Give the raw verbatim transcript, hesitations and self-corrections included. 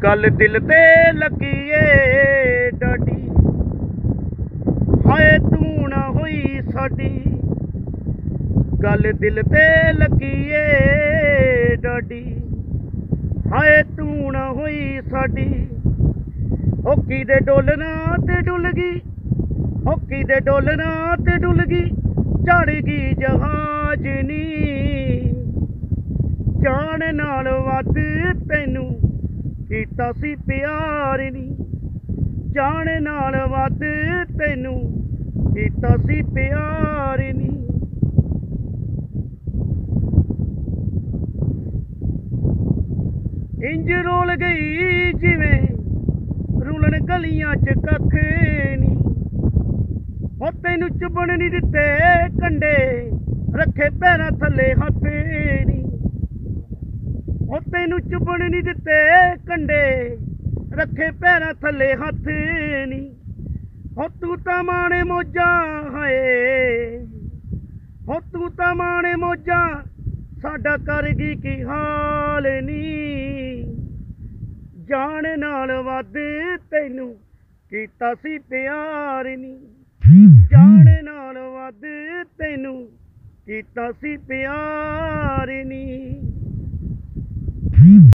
गल दिल ते लगी ए डाडी, हाय तू ना होई साडी। गल दिल ते लगी ए डाडी, हाय तू ना होई साडी। होकी दे डोलना ते डुल गई, होकी दे डोलना ते डुल गई, चढ़ गई जहाज नी। जान नाल वध तैनू कीता सी प्यार नी, जान नाल वध तैनू कीता सी प्यार नी। इंज रोल गई जिवें रुलन गलियां च कख नी। हो तैनू चुभन नहीं दिते कंडे, रखे पैरां थल्ले हथ नी। हो तैनू चुभन नहीं दिते कंडे, रखे पैरां थल्ले हथ नी। हो तू तां माणे मौजां हाए, हो तू तां माणे मौजां, साडा कर गई की हाल नी। जान नाल वध तैनू कीता सी प्यार नी, जान नाल वध तैनू कीता सी प्यार नी।